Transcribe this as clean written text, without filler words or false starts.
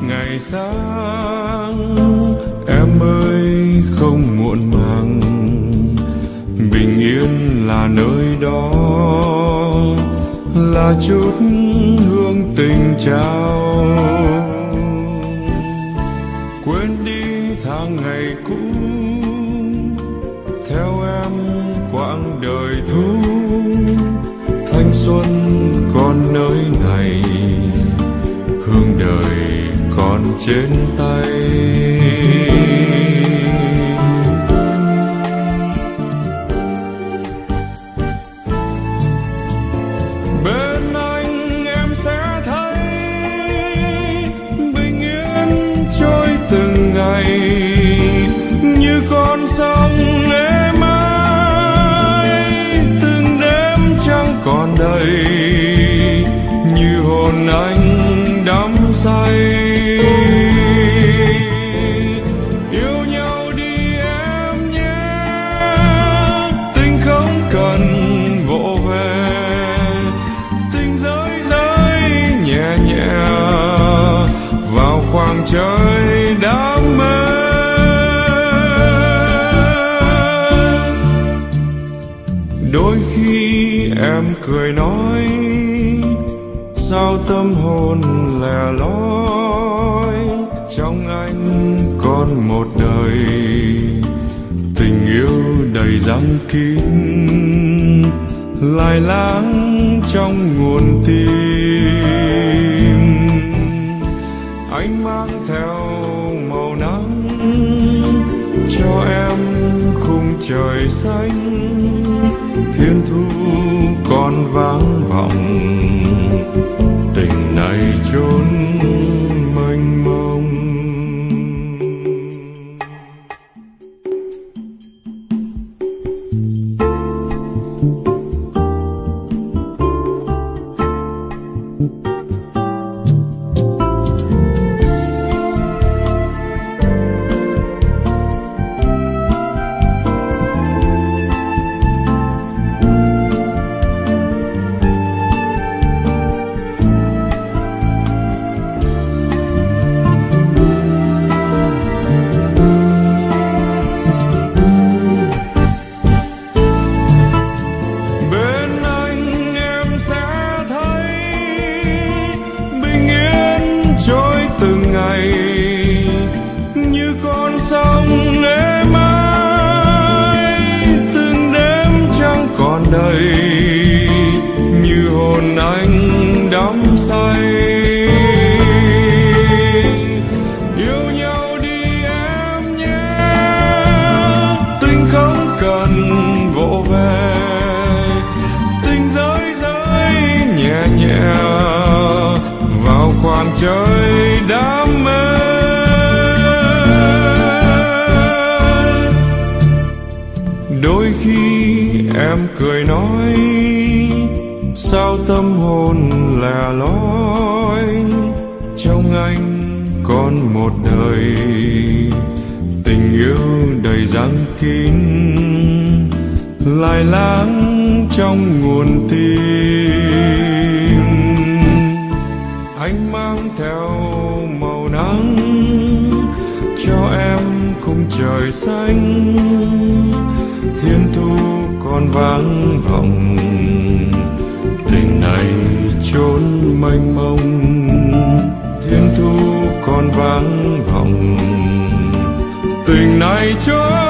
ngày sáng. Em ơi không muộn màng, bình yên là nơi đó, là chút hương tình trao. Quên đi tháng ngày cũ, theo em quãng đời thu. Thanh xuân còn nơi này, hương đời còn trên tay. Bên anh em sẽ thấy bình yên trôi từng ngày, như con sông êm ái, từng đêm trăng còn đầy, như hồn anh đắm say. Yêu nhau đi em nhé, tình không cần vỗ về, tình rơi rơi nhẹ nhẹ vào khoảng trời đam mê. Đôi khi em cười nói, sao tâm hồn lẻ loi, trong anh còn một đời, tình yêu đầy răng kín, lai láng trong nguồn tim. Anh mang theo màu nắng cho em khung trời xanh, thiên thu còn vang vọng, tình này chốn mênh mông. Từng ngày như con sông êm ái, từng đêm trăng còn đầy, như hồn anh đắm say. Yêu nhau đi em nhé, tình không cần vỗ về, tình rơi rơi nhẹ nhẹ vào khoảng trời đam mê. Đôi khi em cười nói, sao tâm hồn lẻ loi, trong anh còn một đời, tình yêu đầy răng kín, lai láng trong nguồn tim. Anh mang theo màu nắng cho em khung trời xanh, thiên thu còn vang vọng, tình này chốn mênh mông. Thiên thu còn vang vọng, tình này chốn